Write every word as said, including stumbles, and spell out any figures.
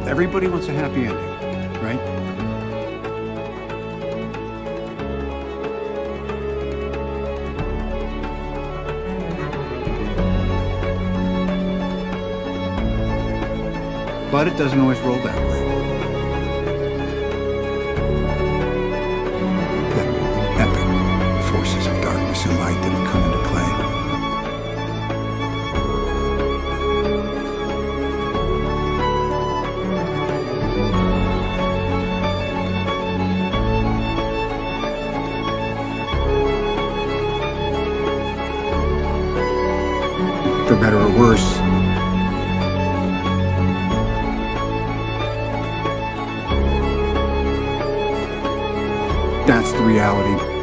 Everybody wants a happy ending, right? But it doesn't always roll that way. The epic forces of darkness and light that have come into play. For better or worse, that's the reality.